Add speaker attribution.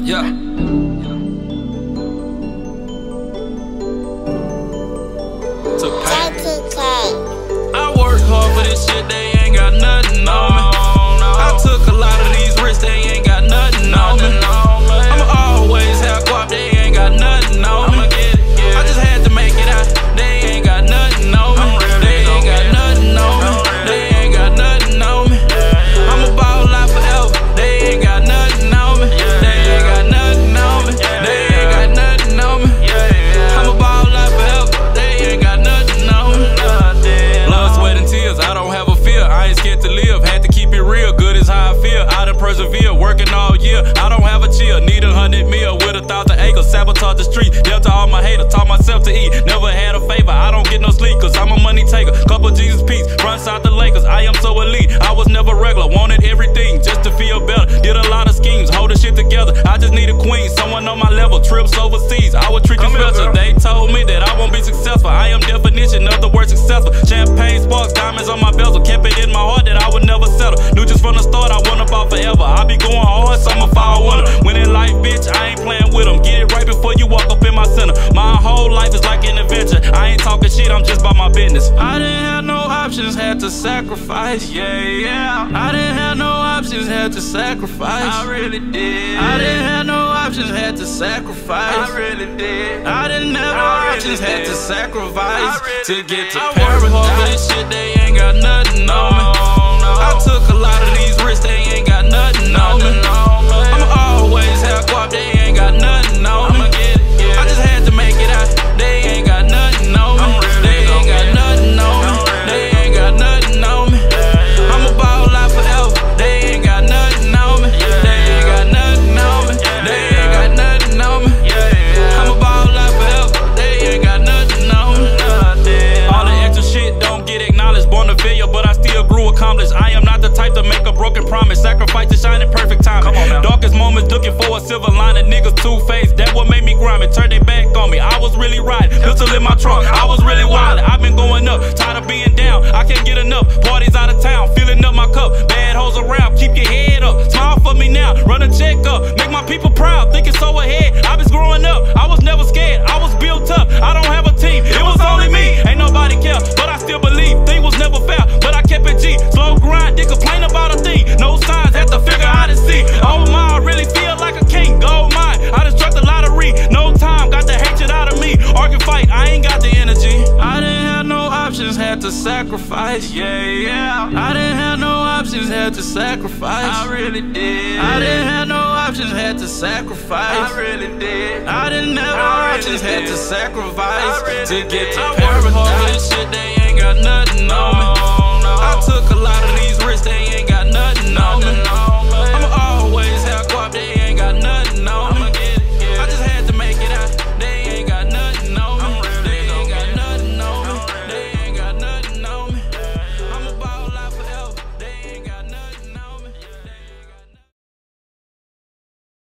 Speaker 1: Yeah. I work hard for this shit, they ain't got nothing on me. I took a lot of these risks, they ain't got nothing on me. I'ma always have guap, they ain't got nothing on me. I just had to make it out, they ain't got nothing on me. They ain't got nothing on me. They ain't got nothing on me. I'ma ball out forever, they ain't got nothing on me. They ain't got nothing on me. They ain't got nothing on me. I'ma ball out forever, they ain't got nothing on me. Blood, sweat, and tears, I don't have a fear. I ain't scared to live, had to keep it real. Good is how I feel, I done persevere, working all year. I don't have a chill, need 100 mil with 1,000 acres. Sabotage the street, dealt to all my haters. Taught myself to eat, never had a favor. I don't get no sleep, cause I'm a money taker. Couple Jesus peace, front side the Lakers. I am so elite, I was never regular. Wanted everything just to feel better. Did a lot of schemes, holding shit together. I just need a queen, someone on my level. Trips overseas, I would treat you special. They told me that I won't be successful. I am definition of the word successful. Champagne sparks, diamonds on my bezel. Kept it in my heart that I would never settle. Knew just from the start I want about forever. I be going hard, so I'ma fall winner. When in life, bitch, I ain't playing with them. Get it right before you walk up in my center. My whole life is like an adventure. I ain't talking shit, I'm just about my business. I didn't have no options, had to sacrifice. Yeah. I didn't have no options, had to sacrifice. I really did. I didn't have no options, had to sacrifice. I really did. I didn't have no options, had to sacrifice to get to paradise. I work hard for this shit, they ain't got nothing on me. I took a lot of these risks, they ain't got nothing on me. I'ma always have guap, they ain't got nothing on me. I just had to make it out, they ain't got nothing on me. They ain't got nothing on me. They ain't got nothing on me. I'ma ball out forever, they ain't got nothing on me. They ain't got nothing on me. They ain't got nothing on me. I'ma ball out forever, they ain't got nothing on me. All the extra shit don't get acknowledged. Born to failure, but I still grew accomplished. I am not the type to make a broken promise. Sacrifice to shine in perfect timing. Darkest moments looking for a silver lining. Niggas two-faced, that what made me grind it. Turned they back on me, I was really riding. Pistol in my trunk, I was really wildin'. I've been going up, tired of being down. I can't get enough, parties out of town. Filling up my cup, bad hoes around. Keep your head up, smile for me now. Run a check up, make my people proud. Thinking so ahead, I was growing up. I was never scared, I was built up. I don't have a team, it was only me. Ain't nobody care, but I still believe. Thing was never fair, but I kept it G. Slow grind, didn't complain about a thing. No signs, had to figure out to see. Oh my, I really feel like a king. Gold mine, I just struck the lottery. No time, got the hatred out of me. Argue fight, I ain't got the energy. I didn't have no options, had to sacrifice. Yeah. I didn't have no options, had to sacrifice. I really did. I didn't have no options, had to sacrifice. I really did. I didn't have no options, had to sacrifice to get to paradise. This shit, they ain't got nothing on me. I took a lot of these risks, they